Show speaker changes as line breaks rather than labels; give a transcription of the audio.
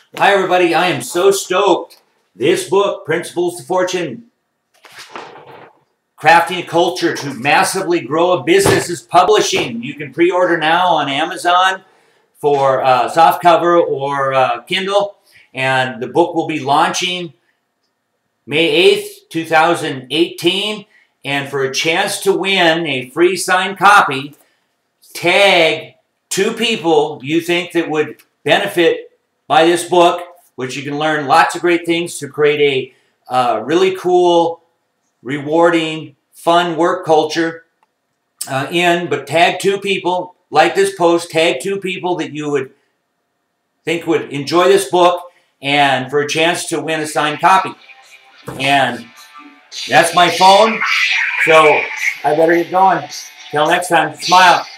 Hi, everybody. I am so stoked. This book, Principles to Fortune, Crafting a Culture to Massively Grow a Business, is publishing. You can pre-order now on Amazon for softcover or Kindle. And the book will be launching May 8th, 2018. And for a chance to win a free signed copy, tag 2 people you think that would benefit by this book, which you can learn lots of great things to create a really cool, rewarding, fun work culture but tag 2 people, like this post, tag 2 people that you would think would enjoy this book, and for a chance to win a signed copy. And that's my phone, so I better get going. Till next time, smile.